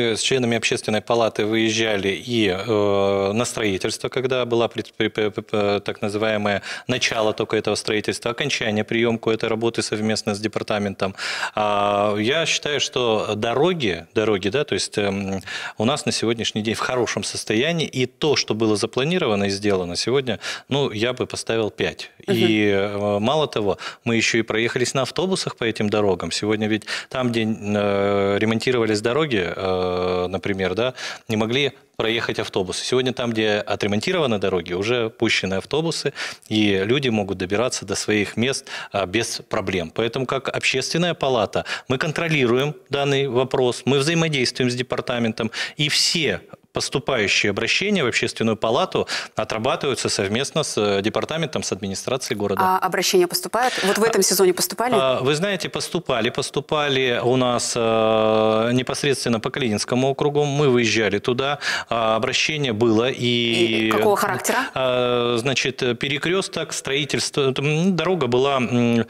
мы с членами общественной палаты выезжали и на строительство, когда было так называемое начало только этого строительства, окончание, приемку этой работы совместно с департаментом. Я считаю, что дороги, да, то есть у нас на сегодняшний день в хорошем состоянии, и то, что было запланировано и сделано сегодня, ну, я бы поставил 5. И мало того, мы еще и проехались на автобусах по этим дорогам. Сегодня ведь там, где ремонтировались дороги, например, да, не могли проехать автобусы. Сегодня там, где отремонтированы дороги, уже пущены автобусы, и люди могут добираться до своих мест без проблем. Поэтому, как общественная палата, мы контролируем данный вопрос, мы взаимодействуем с департаментом, и все поступающие обращения в общественную палату отрабатываются совместно с департаментом, с администрацией города. А обращения поступают? Вот в этом сезоне поступали? Вы знаете, поступали у нас непосредственно по Калининскому округу. Мы выезжали туда, обращение было. И какого характера? Значит, перекресток, строительство. Дорога была,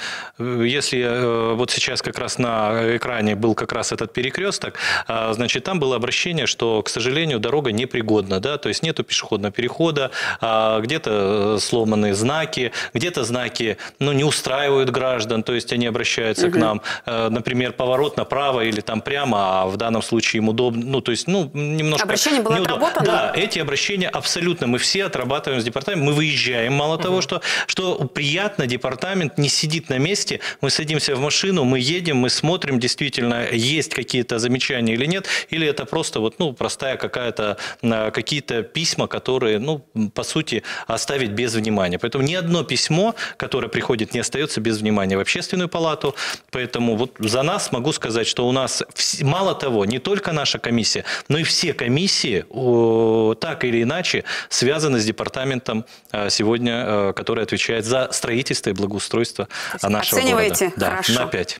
если вот сейчас как раз на экране был как раз этот перекресток, значит, там было обращение, что, к сожалению, дорога непригодна, да, то есть нету пешеходного перехода, где-то сломанные знаки, где-то знаки, ну, не устраивают граждан, то есть они обращаются к нам, например, поворот направо или там прямо, а в данном случае им удобно, ну, то есть, ну, немножко обращение было неудобно. отработано? Да, эти обращения абсолютно мы все отрабатываем с департаментом, мы выезжаем, мало того, что приятно, департамент не сидит на месте, мы садимся в машину, мы едем, мы смотрим, действительно, есть какие-то замечания или нет, или это просто вот, ну, простая какие-то письма, которые, ну, по сути, оставить без внимания. Поэтому ни одно письмо, которое приходит, не остается без внимания в общественную палату. Поэтому вот за нас могу сказать, что у нас, мало того, не только наша комиссия, но и все комиссии так или иначе связаны с департаментом сегодня, который отвечает за строительство и благоустройство нашего города. Оцениваете? Да, хорошо. на 5.